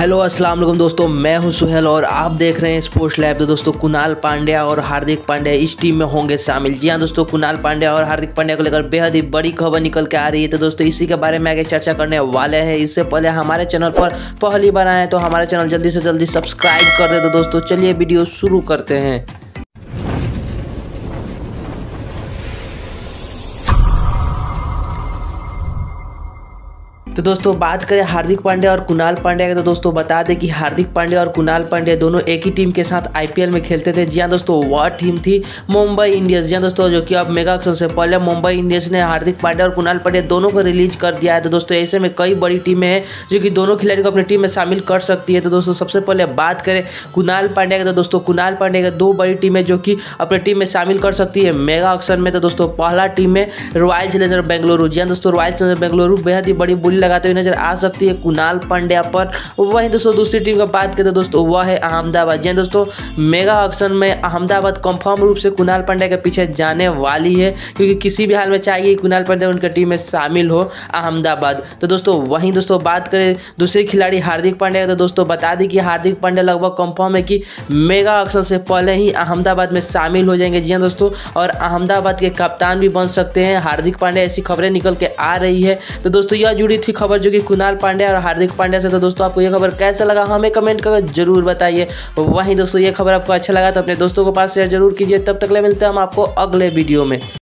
Hello अस्सलाम वालेकुम दोस्तों, मैं हूं सुहेल और आप देख रहे हैं स्पोर्ट्स लैब। तो दोस्तों कुणाल पांड्या और हार्दिक पांड्या इस टीम में होंगे शामिल। जी हां दोस्तों, कुणाल पांड्या और हार्दिक पांड्या को लेकर बेहद ही बड़ी खबर निकल के आ रही है। तो दोस्तों इसी के बारे में आगे चर्चा करने वाले हैं। इससे पहले हमारे चैनल पर पहली बार आए तो हमारे चैनल जल्दी से जल्दी सब्सक्राइब कर दे। तो दोस्तों चलिए वीडियो शुरू करते हैं। तो दोस्तों बात करें हार्दिक पांड्या और कुणाल पांड्या की, तो दोस्तों बता दें कि हार्दिक पांड्या और कुणाल पांड्या दोनों एक ही टीम के साथ आईपीएल में खेलते थे। जी हाँ दोस्तों, वह टीम थी मुंबई इंडियंस। जी हाँ दोस्तों, जो कि अब मेगा ऑक्शन से पहले मुंबई इंडियंस ने हार्दिक पांड्या और कुणाल पांड्या दोनों को रिलीज कर दिया है। तो दोस्तों ऐसे में कई बड़ी टीमें हैं जो कि दोनों खिलाड़ियों को अपनी टीम में शामिल कर सकती है। तो दोस्तों सबसे पहले बात करें कुणाल पांड्या की, तो दोस्तों कुणाल पांड्या के दो बड़ी टीमें जो कि अपनी टीम में शामिल कर सकती है मेगा ऑक्शन में। तो दोस्तों पहला टीम है रॉयल चैलेंजर बेंगलुरु। जी हाँ दोस्तों, रॉयल चैलेंजर बेंगलुरु बेहद ही बड़ी बोली लगाते हुए नजर आ सकती है कुणाल पांड्या पर। वहीं दोस्तों दूसरी टीम का बात करें तो दोस्तों वह है अहमदाबाद। जी दोस्तों, मेगा ऑक्शन में अहमदाबाद कंफर्म रूप से कुणाल पांड्या के पीछे जाने वाली है, क्योंकि किसी भी हाल में चाहिए कुणाल पांड्या उनकी टीम में शामिल हो अहमदाबाद। तो दोस्तों वहीं दोस्तों बात करें दूसरे खिलाड़ी हार्दिक पांड्या, तो दोस्तों बता दें कि हार्दिक पांड्या लगभग कंफर्म है कि मेगा ऑक्शन से पहले ही अहमदाबाद में शामिल हो जाएंगे। जी हाँ दोस्तों, और अहमदाबाद के कप्तान भी बन सकते हैं हार्दिक पांड्या, ऐसी खबरें निकल के आ रही है। तो दोस्तों यह जुड़ी थी खबर जो कि कुणाल पांड्या और हार्दिक पांड्या से। तो दोस्तों आपको यह खबर कैसा लगा हमें कमेंट करके जरूर बताइए। वहीं दोस्तों ये खबर आपको अच्छा लगा तो अपने दोस्तों को पास शेयर जरूर कीजिए। तब तक ले मिलते हैं हम आपको अगले वीडियो में।